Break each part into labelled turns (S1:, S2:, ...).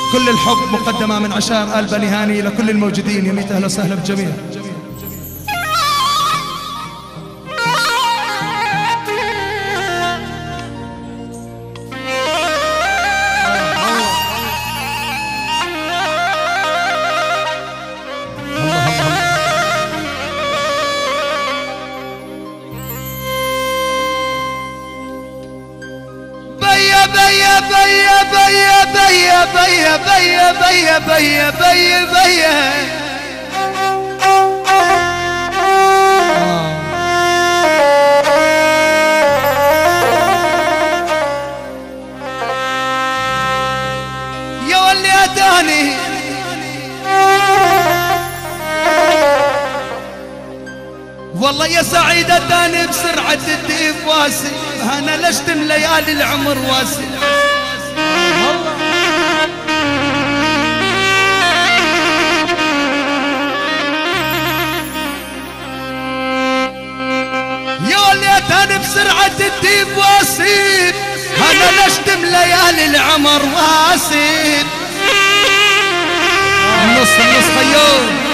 S1: كل الحب مقدمة من عشائر آل بني هاني لكل الموجودين. يميت أهلا وسهلا بالجميع.
S2: يا واللي أتاني والله يا سعيد أتاني بسرعة الديف واسي. أنا لشتم ليالي العمر واسي. يا واللي أتاني بسرعة الديف واسي. أنا لشتم ليالي العمر واسي.
S1: النص خيوم.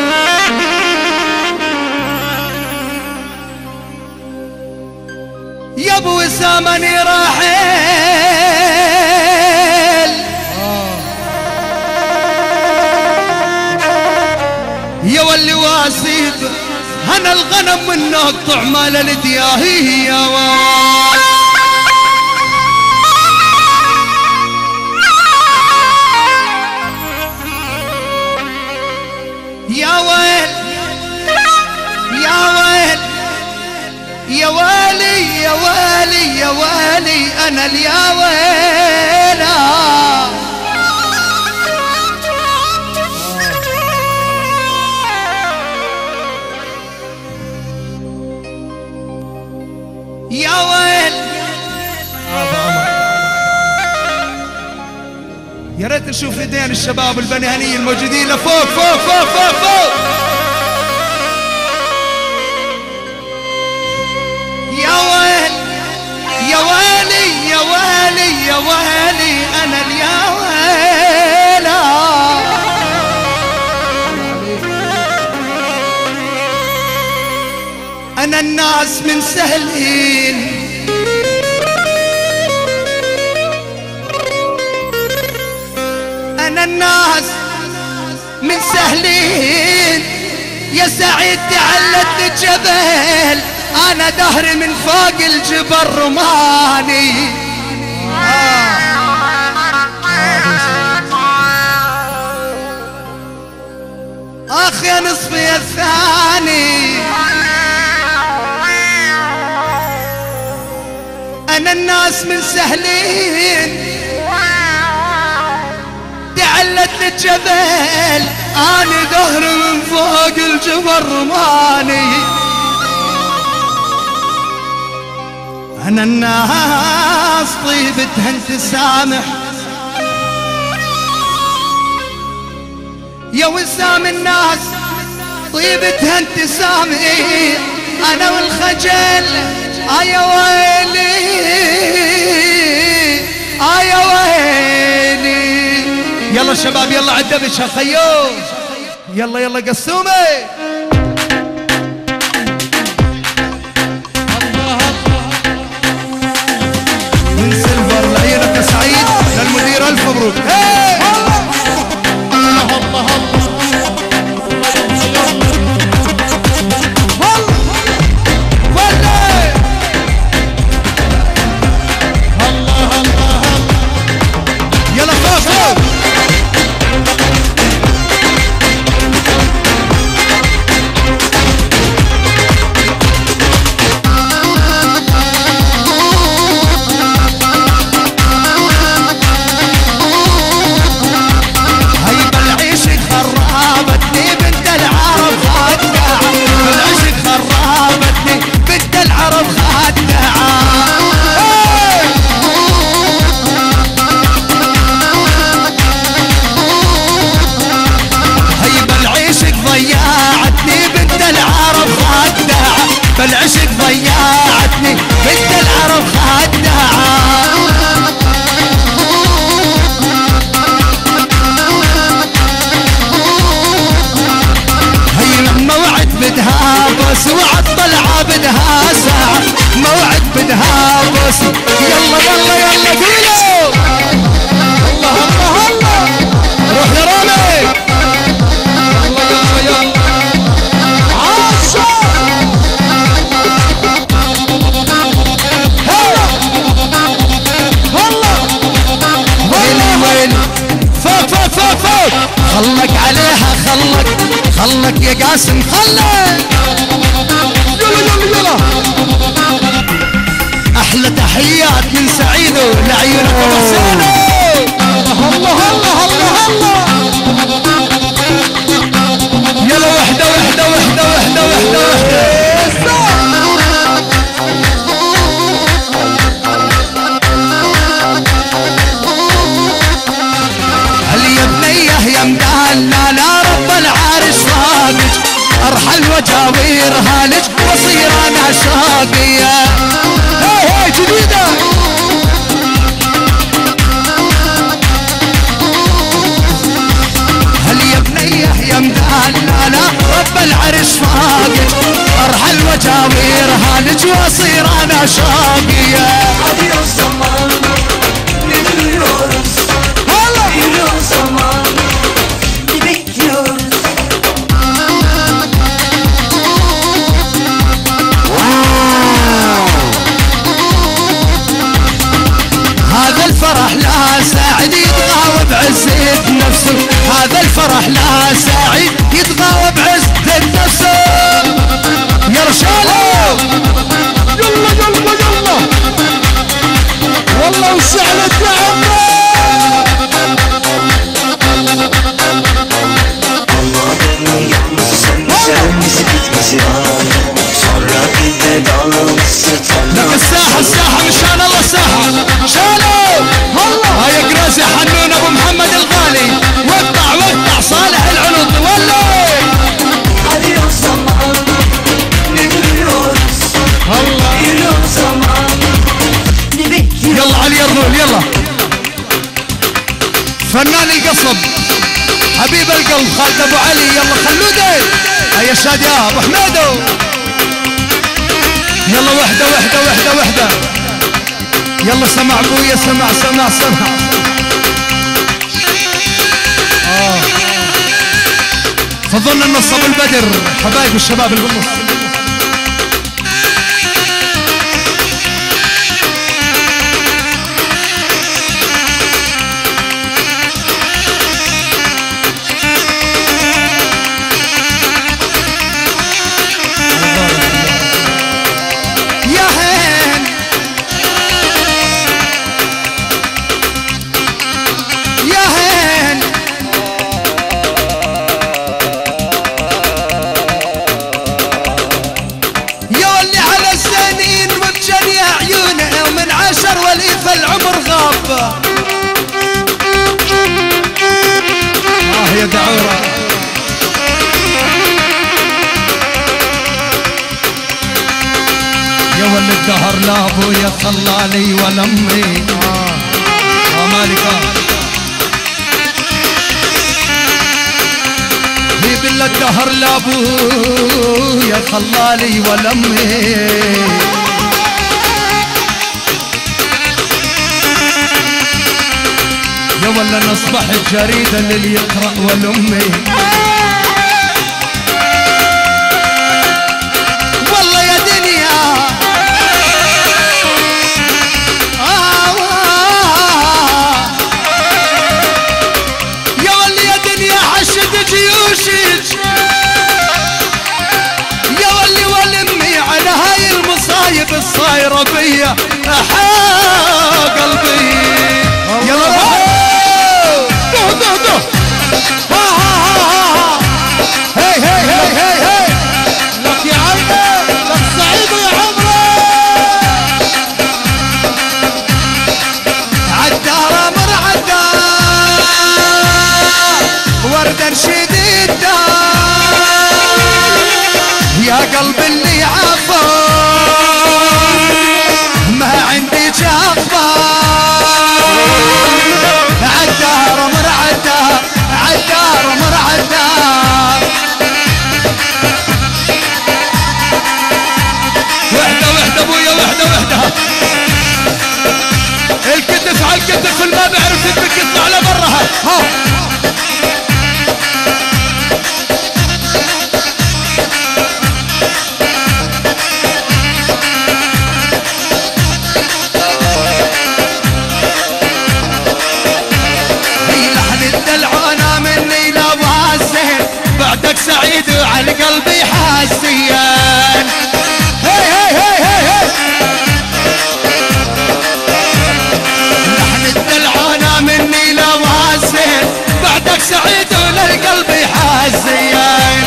S2: يا ابو وسامني راحل يا واللي واسيب. انا الغنم من اقطع مال الدياهي يا وال. يا ويل يا ويل يا ويلي يا ويلي يا ويلي انا اليا ويلا. يا ويل
S1: يا ريت نشوف ايدين الشباب البني الموجودين لفوق فوق فوق فوق فوق.
S2: يا ويل يا ويلي يا ويلي يا ويلي انا اليا ويلا. انا الناس من سهلين انا الناس من سهلين. يا سعيد تعلت الجبل انا دهري من فوق الجبل رماني. اخ يا نصفي الثاني. انا الناس من سهلين تعلت الجبل انا دهري من فوق الجبل رماني. أنا الناس طيبتها انت سامح يا وسام. الناس طيبتها انت سامح. أنا والخجل يا ويلي يا ويلي.
S1: يلا شباب يلا عالدبش يا خيوم. يلا يلا قسومي. لعينك يا سعيد للمدير الف مبروك. الله الله
S2: خلك يا قاسم خلك. يلا يلا يلا. احلى تحيات من سعيدو لعيونك ابو حسينو. الله الله الله الله. يلا وحده وحده وحده وحده وحده وحده. يا مدلنا لا رب العرش فاقج ارحل وجاوير هالج واصير انا شاقيه. هاي هاي جديده. هل يا بنيه يا مدلنا لا رب العرش فاقج ارحل وجاوير هالج واصير انا شاقيه.
S3: Adiós zaman, ne duruyoruz? Bir zaman, ne bekliyoruz?
S2: هذا الفرح لا سعيد يتغاوى بعزة نفسه. هذا الفرح لا سعيد يتغاوى بعزة نفسه. يا رجاله يلا يلا يلا والله وشعلت يا عمي.
S3: Anladın yalnızsın sevmesi bitmesi an. Sonra bir de dağılması
S2: لك الساحة الساحة مشان الله ساحة شالوا والله. هاي قراسي حنون ابو محمد الغالي. وقطع وقطع صالح العنط ولا.
S3: Adiós zaman, ne duruyoruz? Bir zaman, ne bekliyoruz?
S2: يلا علي الرول يلا. فنان القصب حبيب القلب خالد ابو علي. يلا خلوده. هيا شاد يا ابو حميدو. يلا وحده وحده وحده وحده. يلا سمع ابويا سمع سمع سمع. فظلنا نصب البدر حبايب الشباب اللي بالنص. العمر غاب. يا دعورة يا ولد الدهر لا ابويا خلالي ولا امي. مالك هي بالله الدهر لا ابويا خلالي ولا امي. يا ولا نصبح الجريدة للي يقرأ والأمي. والله يا دنيا يا ولي يا دنيا حشد جيوشك. يا ولي والأمي على هاي المصايب الصايرة بيا أحا قلبي. يلا هاي هاي هاي هاي هاي. لك يا عمي لك سعيد يا عمري. عالدار امر عالدار ورد شديد يا قلب اللي عفا ما عندي جفا. عالدار امر عالدار عالدار امر عالدار. وحده وحده ابويا وحده وحده. الكتف على الكتف اللي ما بيعرف يدبك يطلع لبرها. ها سعيد وعلى قلبي حاسيان. هي هي هي هي هي لحن الدلعانة مني لواسين بعدك سعيد وللقلب حاسيان.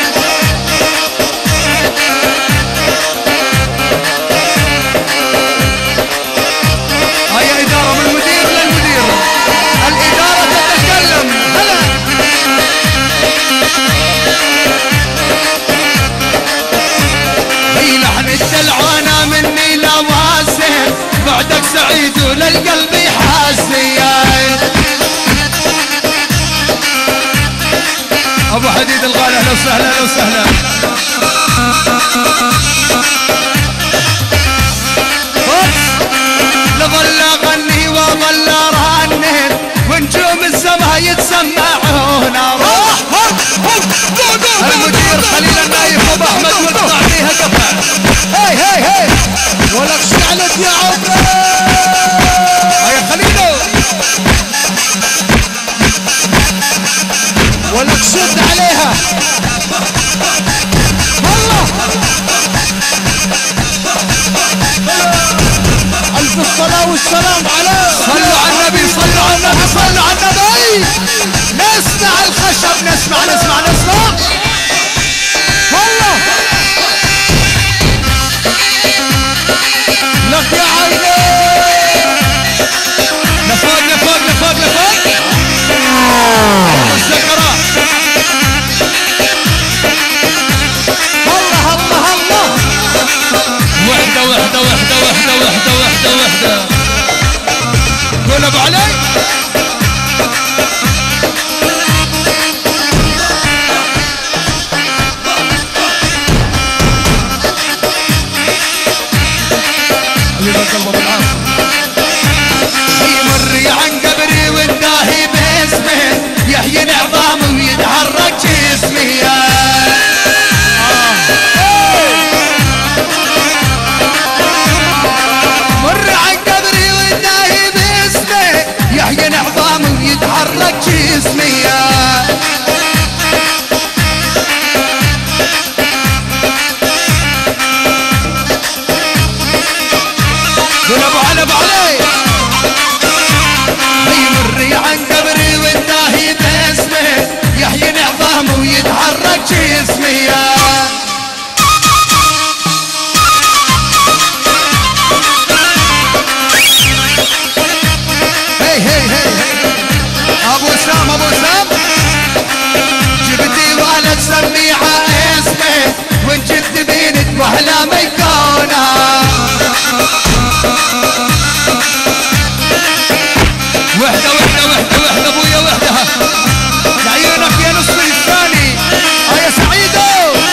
S2: هيا إدارة من المدير للمدير، الإدارة تتكلم. هلا هي لحن الدلعانة مني لواسين بعدك سعيد وللقلب حاسيان. ابو حديد الغالي اهلا وسهلا اهلا وسهلا. لظل اغني وظل رنين ونجوم السما يتسمعون. المدير خليل النايف ابو احمد وقطع فيها قطع. هي هي هي ولك شعلت يا عمري. هيا خليلو ولك شد عليها. الله ألف الصلاة والسلام عليه. صلوا على النبي صلوا على النبي صلوا على النبي. نسمع الخشب نسمع نسمع نسمع. الله لك يا عيني. لفوق لفوق لفوق لفوق السكرات. الله الله الله. وحدة وحدة وحدة وحدة وحدة وحدة وحدة. قول ابو علي. يمر عن قبري والداهي باسمه يحيي عظامه ويتحرك جسمي. مر عن قبري والداهي باسمه يحيي عظامه ويتحرك جسمي. قول ابو علي ابو علي. يمر عن قبري والداهي باسمه يحيي عظامه ويتحرك جسمي. هي هي هي ابو سام ابو سام. جبتي ولد سميعه اسمه وان جد بينت واحلى ميكونه. وحده وحده وحده وحده ابويا وحده. لعيونك يا نصفي الثاني. يا سعيدو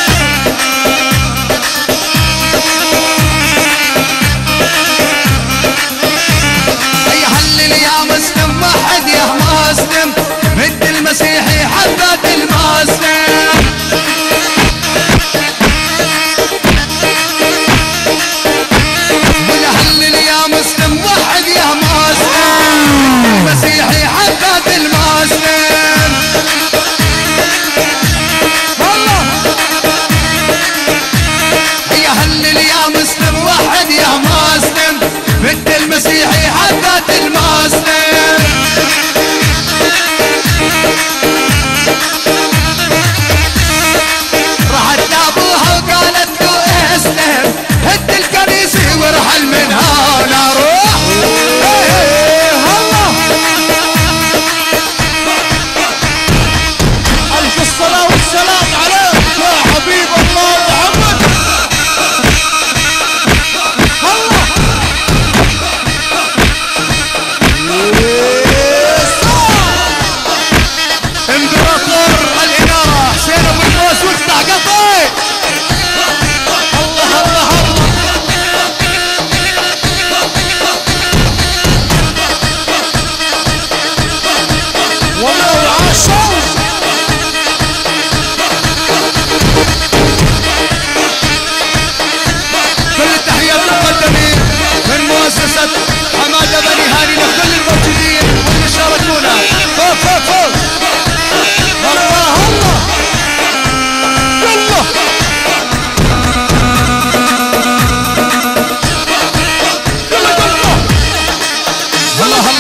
S2: هيا هلل يا مسلم وحد يا مسلم انت المسيحي حبات المسلم. هلل يا مسلم وحد يا مسلم المسيحي حبات المسلم. الله هيا هلل يا مسلم وحد يا مسلم بنت المسيحي حبات المسلم.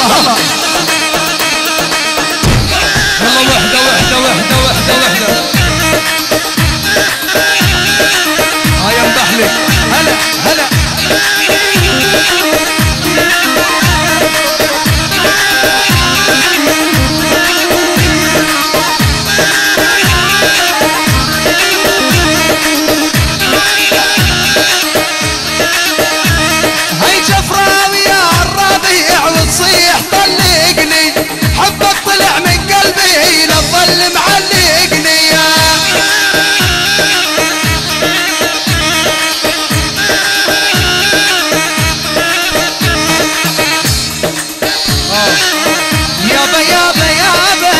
S2: الله والله وحدة وحدة وحدة وحدة وحدة هاي امدح لك هلا هلا
S1: هاي جفراوي يا الربيع وتصيح طلقني حبك طلع من قلبي لا تظل معلقني يابا يابا يابا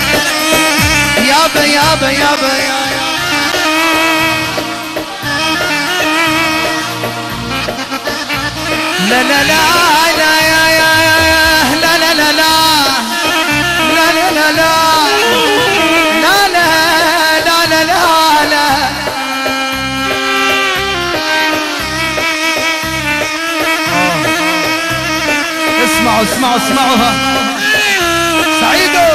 S1: يابا يابا يابا لا لا لا لا يا يا يا لا لا لا لا لا لا لا لا لا لا لا لا لا
S2: اسمعوا اسمعوا اسمعوها
S1: سعيدو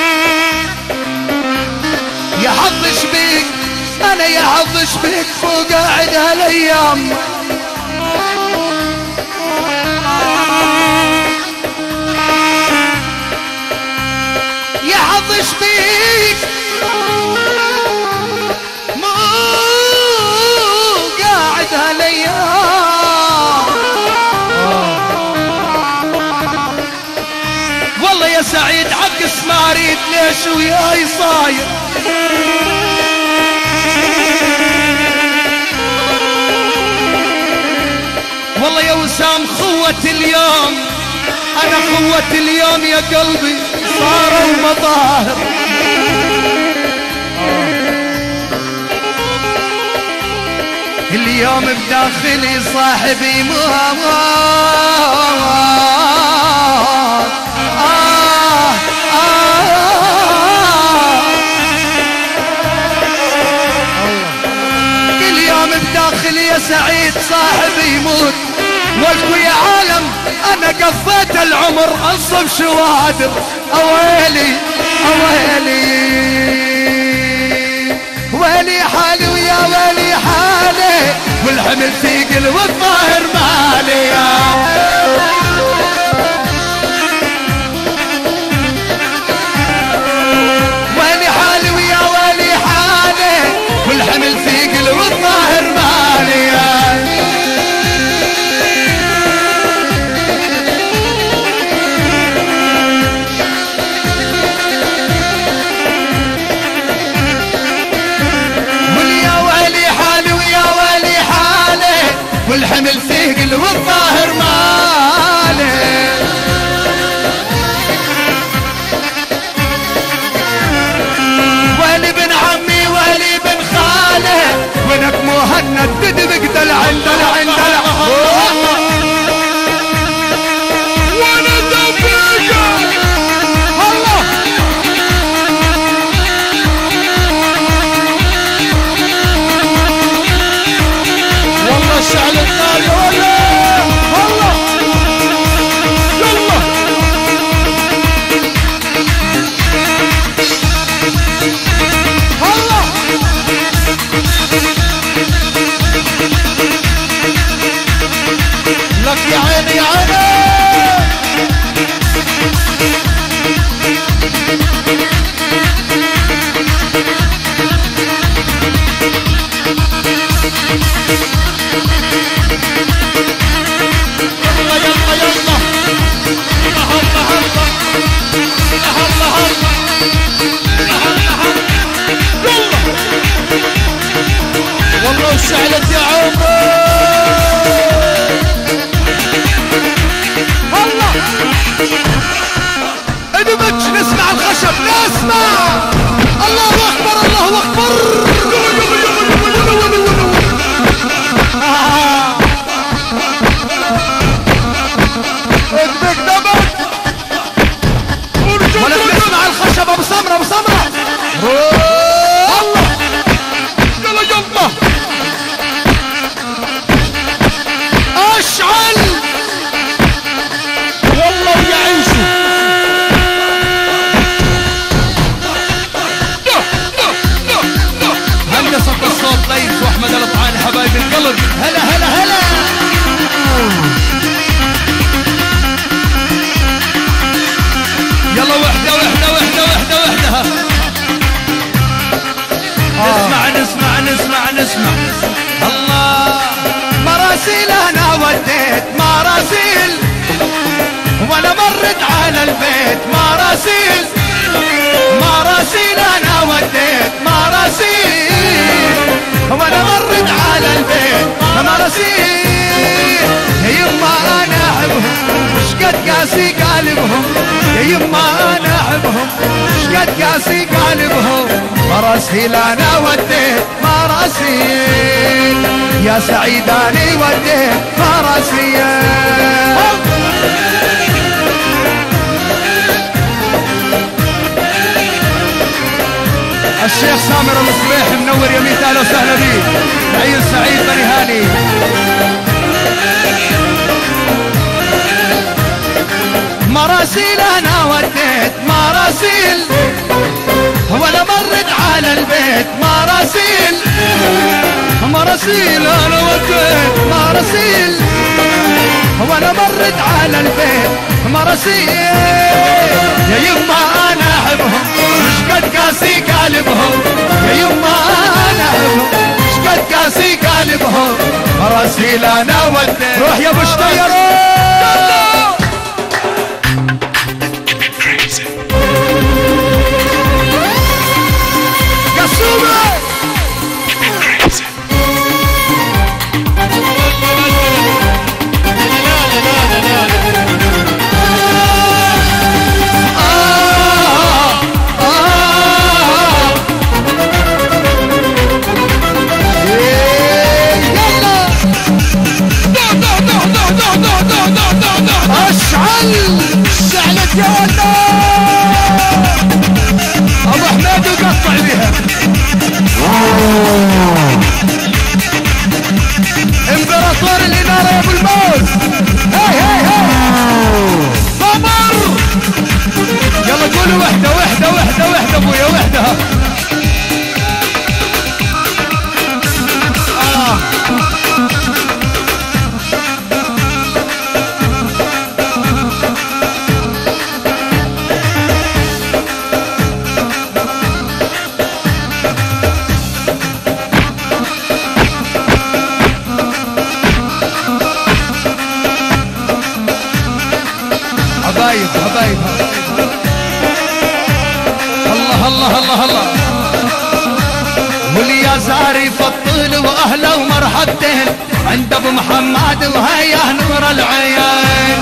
S1: يا حظش بيك انا يا حظش بيك فوق قاعد هالايام يا حظش بيك مو قاعد هالايام والله يا سعيد عكس ما اريد ليش وياي صاير والله يا وسام خوة اليوم انا خوة اليوم يا قلبي صاروا مظاهر اليوم بداخلي صاحبي كل يوم بداخلي يا سعيد صاحبي يموت وقت يا عالم انا قضيت العمر انصب شوادر اويلي اويلي ويلي حالي ويا ويلي حالي والحمل ثقل والظاهر مالي ويلي حالي ويا ويلي حالي والحمل ثقل والظاهر مالي والحمل ثقل والظاهر مالي ويلي بن عمي ويلي بن خاله وينك مهند تدبق دلع دلع دلع وانا دبيقه الله والله الشعل النار يا الله يلا الله لك يا عيني يا عيني والله وشعلت يا عمر الله ادمج نسمع الخشب نسمع الله اكبر الله اكبر ادمج دمج ولا بنسمع الخشب ابو سمره ابو سمره الله يلا يلا اشعل والله يعيشوا نسمع نسمع نسمع نسمع الله. مراسيل انا وديت مراسيل وانا مرت على البيت مراسيل. مراسيل انا وديت مراسيل وانا مرت على البيت مراسيل. يما انا احبهم شقد قاسي قالبهم. يما انا احبهم شقد قاسي قالبهم. مراسيل انا وديت مراسيل يا سعيد اني وديت مراسيل. الشيخ سامر المصبيح منور يميت اهلا وسهلا بيه. عين سعيد بني هاني. مراسيل انا وديت مراسيل ولا مرت على البيت مراسيل. مراسيل انا وديت مراسيل ولا مرت على البيت مراسيل. يا يما انا احبهم شقد قاسي قالبهم. يا يما انا احبهم شقد قاسي قالبهم. مراسيل انا وديت. روح يا ابو شطيرون. شعلت يا ولد ابو حميد وقطع بها. امبراطور الاناره يا ابو الموز. هاي هاي هاي قمر. يلا قولوا وحده وحده وحده وحده ابويا وحده. حبايب حبايب الله الله الله الله. واليا زاري فطل واهله ومرحبتين عند ابو محمد وهيا نور العيان.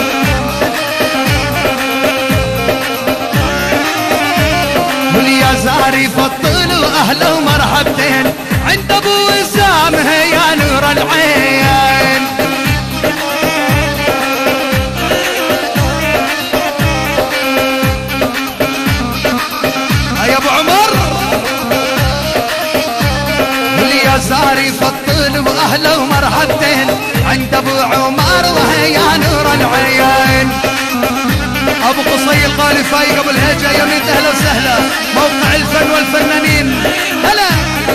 S1: واليا زاري فطل واهله ومرحبتين عند ابو وسام هيا نور العيان. يا ابو عمر واليا زاري فطل واهله ومرحبتين عند ابو عمر وهيا نور العيان. ابو قصي الغالي فايق ابو الهجه يميت اهلا وسهلا. موقع الفن والفنانين هلا.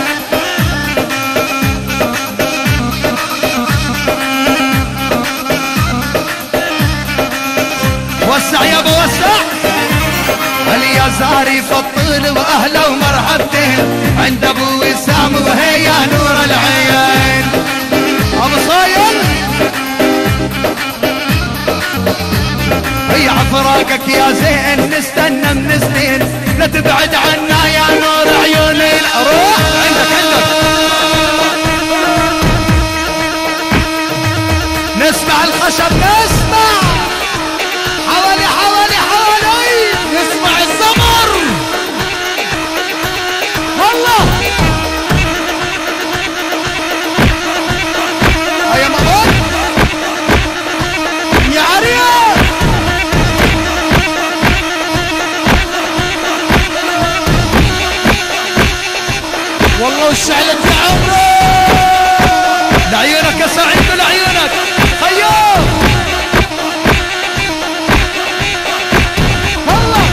S1: وسع يا ابو وسع. يا زاري فطل واهله ومرحبتين عند ابو وسام وهيا نور العيان. ابو صاير هي عفراقك يا زين نستنى من سنين لا تبعد عنا يا نور عيوني. روح عندك عندك. نسمع الخشب نسمع حوالي حوالي حوالي. نسمع الزمر والله. يا مبروك يا عريان. والله وشعلت يا عمرو لعيونك يا سعيد لعيونك. خيو والله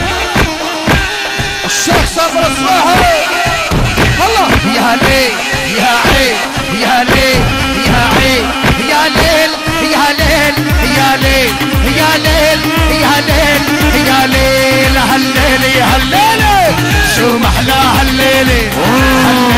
S1: الشيخ صابر الصاحي والله. يا ليل يا عيل يا ليل يا عيل يا ليل يا ليل يا ليل يا ليل يا ليل يا ليل. هالليل يا هالليل شو محلى هالليل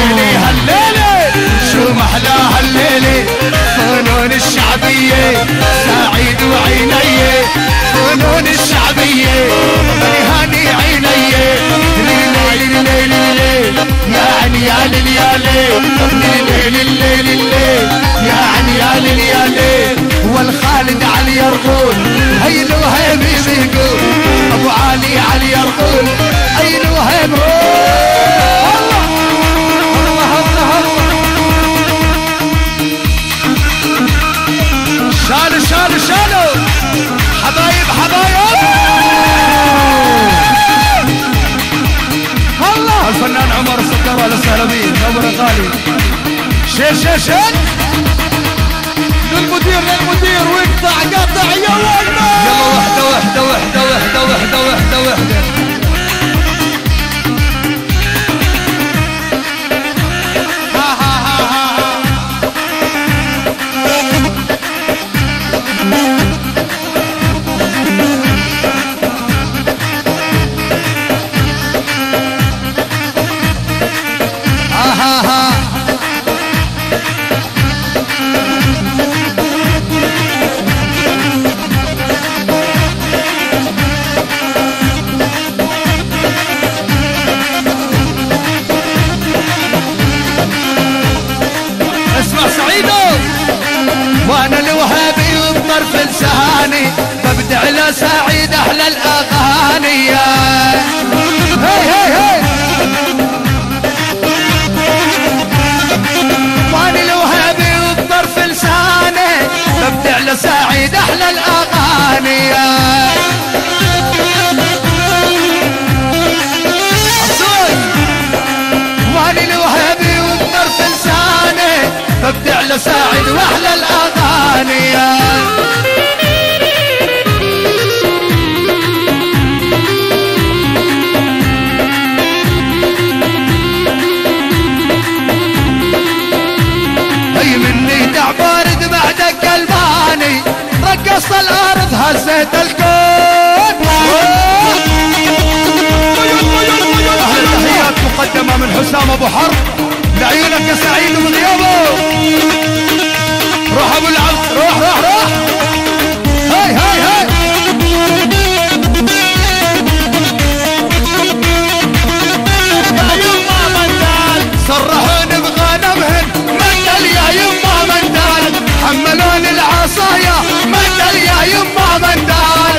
S1: الليل الليل الليل يا علي يا ليل يا ليل والخالد علي يرقول هيلو هيبي بيقول ابو علي علي يرقول هيلو هيبي الله الله الله شالوا شالوا شالوا حبايب حبايب الله الفنان عمر السكر اهلا بيه عمر غالي شيل شيل شيل للمدير واقطع قطع يا ولد يلا وحده وحده وحده وحده وحده وحده وحده ها ها ها ها وانا الوهابي وبطرف لساني ببدع لسعيد احلى الاغاني هي هي هي وانا الوهابي وبطرف لساني ببدع لسعيد احلى الاغاني وانا الوهابي وبطرف لساني ببدع لساعد واحلى الاغاني هي مني دع بارد بعدك قلباني رقصت الارض هزيت الكون اهل تحيات مقدمه من حسام ابو حرب لعيونك يا سعيد وغيابه روح ابو العبد روح روح روح هاي هاي هاي يا يما مندال صرحوني بغنمهن مندل يا يما مندال حملوني العصايا مندل يا يما مندال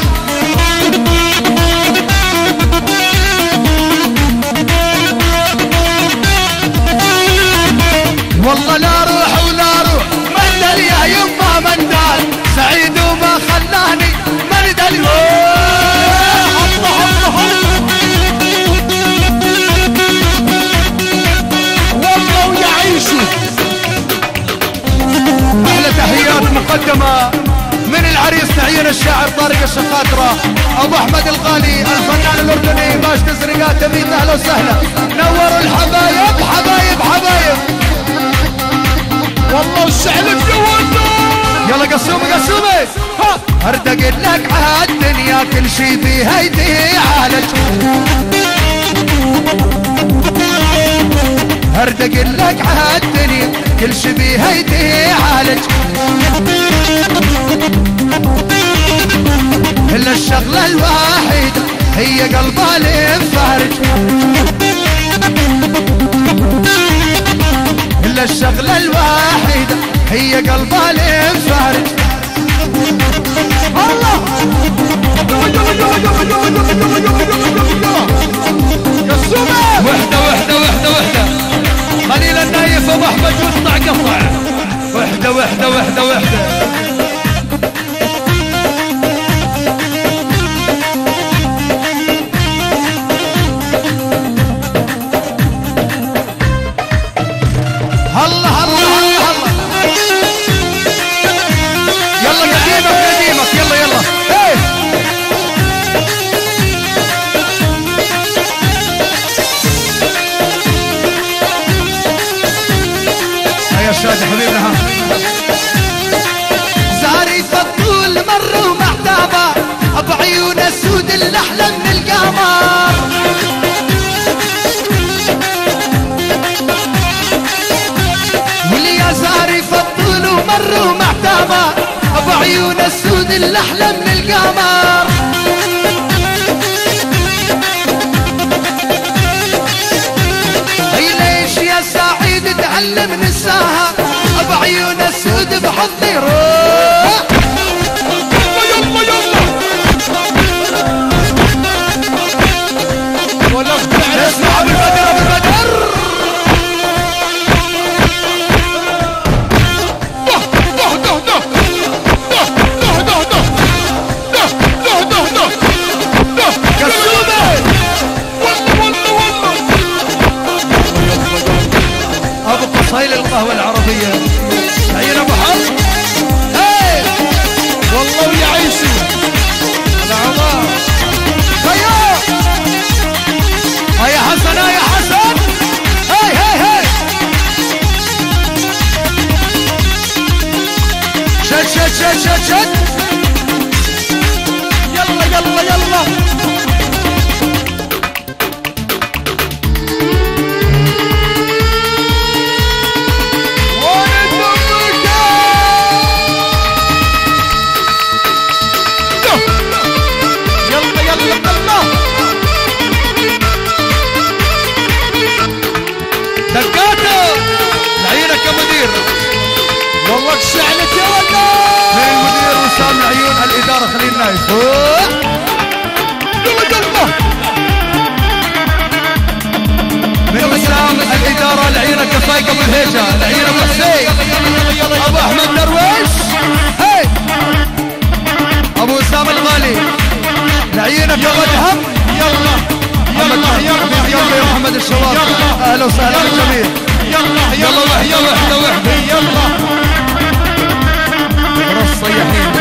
S1: والله لا روح ولا روح مندل يا يما مندال سعيد وما خلاني مندل والله ويعيشوا احلى تحيات مقدمه من العريس تعيين الشاعر طارق الشقاطره ابو احمد الغالي الفنان الاردني باش تسرقات تبيت اهلا وسهلا نوروا الحبايب حبايب حبايب والله وسهلك يا ولد يلا قسومي قسومي اردق لك عالدنيا كل شي فيها يتعالج اردق لك عالدنيا كل شي فيها يتعالج الا الشغله الواحده هي قلبها الانفارج الا الشغله الواحده هي قلبها الانفارج الله وحده وحده وحده وحده خليل النايف ابو احمد يقطع قطع وحده وحده وحده وحده الله الله الله الله يلا قديمك قديمك يلا يلا هي يا شادي حبيبنا ها زاري فطول مر ومحتابه بعيون السود اللي احلى من القمر زاري فطول ومر ومحتامة بعيون السود اللي احلى من القمر اي ليش يا سعيد تعلم انساها بعيون السود بحظي روح.
S2: يلا يلا ولا
S1: اسمع بالبدر بالبدر هاي للقهوة العربية عين ابو حظ. هاي
S2: والله ويعيشوا
S1: العظام. هيا هيا حسن هيا حسن. هاي هاي هاي شد شد شد شد شد.
S2: يلا يلا يلا
S1: دقاته لعيونك يا مدير.
S2: والله شعلك يا ولد.
S1: من المدير وسام العيون الإدارة خليل نايف. من وسام الإدارة لعيونك يا فايق أبو الهيجة لعيون أبو حسين أبو أحمد درويش. هاي أبو وسام الغالي لعيونك يا مدهم.
S2: يلا يلا يلا
S1: يلا يا محمد الشباب. أهلا وسهلا بالجميع.
S2: يلا يلا وحدة وحدة وحدة يلا
S1: رص صيحين.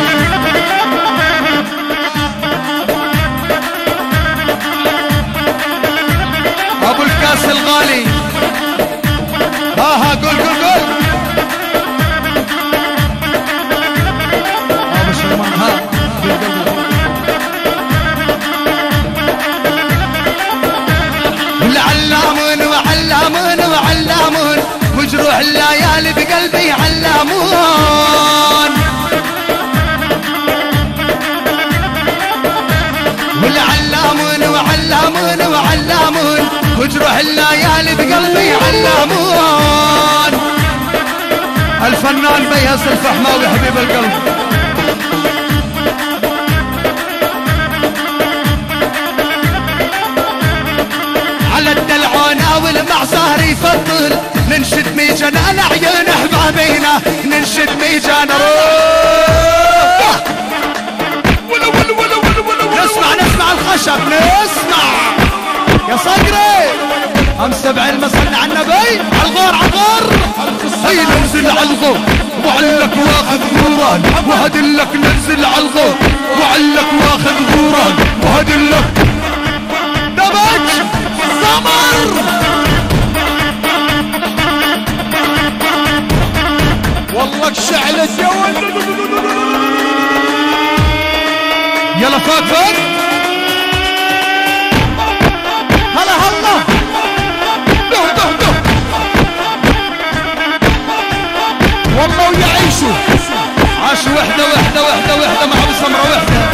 S1: أبو الكاس الغالي. ها قول قول قول. أبو شرمان ها قول قول. علامون وعلامون وعلامون مجروح الليالي بقلبي علامون. والعلامون وعلامون وعلامون مجروح الليالي بقلبي علامون. الفنان بيهس الفحماوي حبيب القلب. على الدلعونة والمعصار يفضل ننشد ميجان على عيون احبابينا ننشد ميجان روح. نسمع الخشب نسمع يا صقري. هم سبع المصلى على النبي عالغار عالغار. هي ننزل عالغور وعلك واخذ غوران وهدلك ننزل عالغور وعلك واخذ غوران وهدلك دمج سمر.
S2: والله شعلت يا ولد.
S1: يلا فوق فوق.
S2: هلا هلا ده ده ده والله ويعيشوا.
S1: عاشوا وحدة وحدة وحدة وحدة مع ابو سمرة وحدة.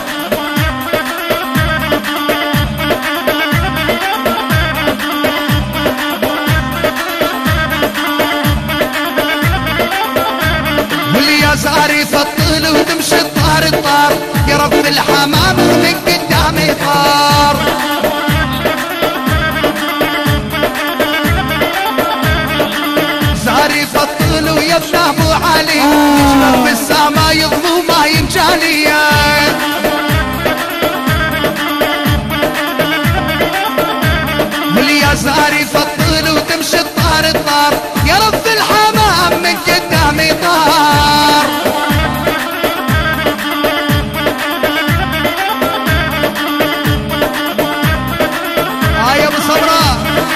S1: زاري فطل وتمشي الطار الطار يا رب الحمام من قدامي طار. زاري فطل ويا ابو علي رب السما يضمو ما ينجالي. واليا زاري فطل وتمشي الطار الطار يا رب الحمام من قدامي طار. يا ابو سمراء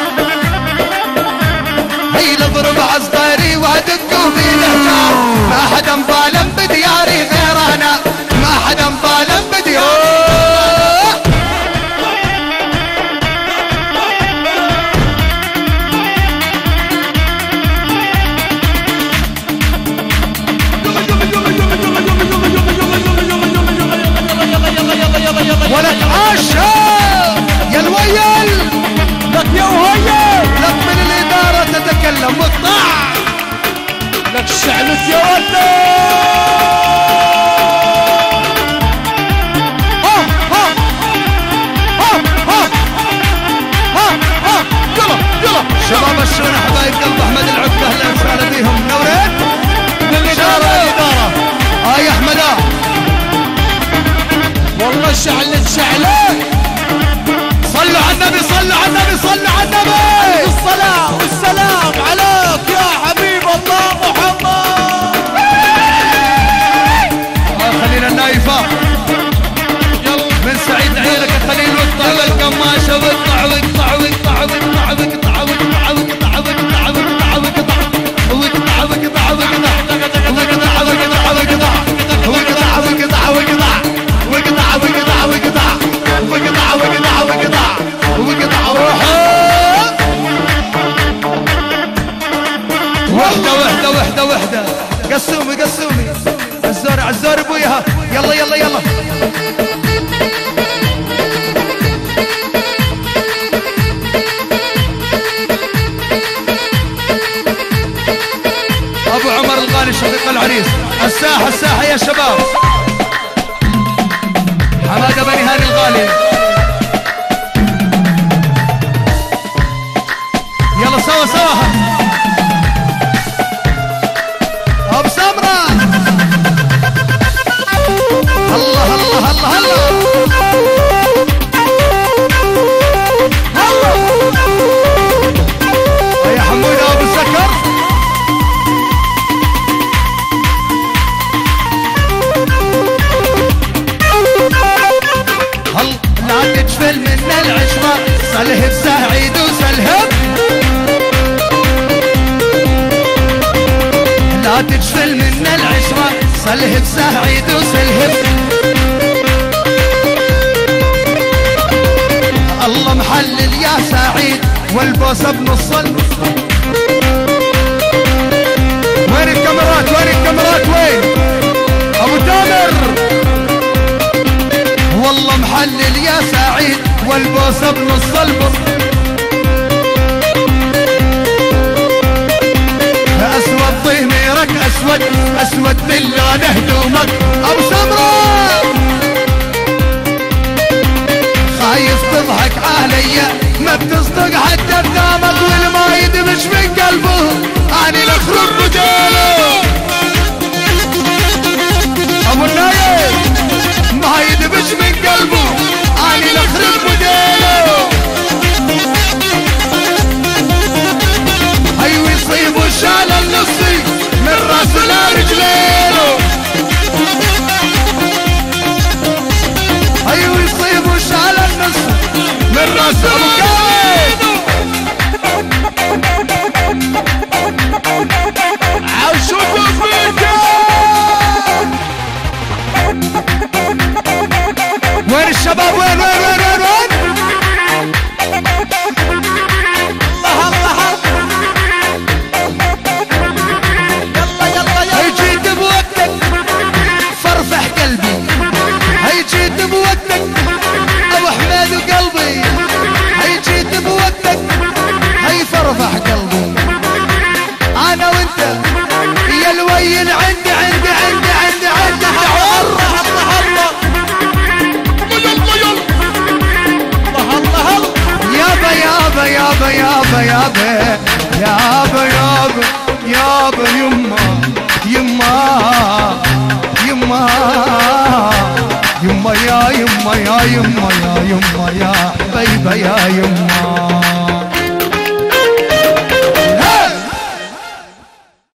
S1: هي نضرب عصداري وادقوا بالهجار. ما حدا مظالم بدياري غير انا ما حدا مظالم بدياري. ولك عاشا يا الويل
S2: لك يا وهي
S1: لك من الإدارة تتكلم وقطع.
S2: شعلت يا ولد.
S1: شباب الشونة حبايب قلب احمد العقبة اهلا وسهلا بيهم. نورين الإدارة هاي احمد.
S2: والله شعلت شعلة.
S1: صلوا على النبي صلوا على النبي صلوا على النبي.
S2: الصلاة والسلام عليك يا حبيب الله محمد.
S1: خلينا النايفة من سعيد عينك الخليل واقطع بالقماشة واقطع واقطع واقطع واقطع واقطع واقطع واقطع واقطع واقطع واقطع واقطع واقطع وحدة قسومي قسومي عزور عزور ابويها. يلا يلا يلا ابو عمر الغالي شقيق العريس. الساحة الساحة يا شباب. حمادة بني هاني الغالي. يلا سوا سوا ابو سمرة. الله الله الله الله يا حمود ابو سكر. لا تجفل من العشرة صلهب سعيد وسلهب. لا تجفل من العشرة صلهب سعيد وسلهب. الله محلل يا سعيد والبوسة بنص. وين الكاميرات وين الكاميرات وين ابو تامر. والله محلل يا سعيد والبوسة بنص البر. اسود ضميرك اسود اسود من لون هدومك ابو سمرة. خايف تضحك عليا ما بتصدق حتى بنامك والما يدمش من قلبه اني الاخرب رجاله. ابو النايم ما يدمش من قلبه اني الاخرب رجاله. ايوه يصيبوا شال النصي من راسه لرجلينه. ايوه يصيبوا شال النصي من راسه ابو كايد. عاشوا فيك وين الشباب وين وين وين وين وين. الله الله يلا يلا يلا. هيجيت بوقتك فرفح قلبي. هيجيت بوقتك ابو حماد وقلبي. هيجيت بوقتك هي فرفح قلبي. انا وانت يا الويل عندي عندي عندي عندي عندي. الله الله الله يابا يابا يابا يابا يابا يابا يابا يابا يما يما يما يما يا يما يا يما يا يما يا حبيبه يا يما.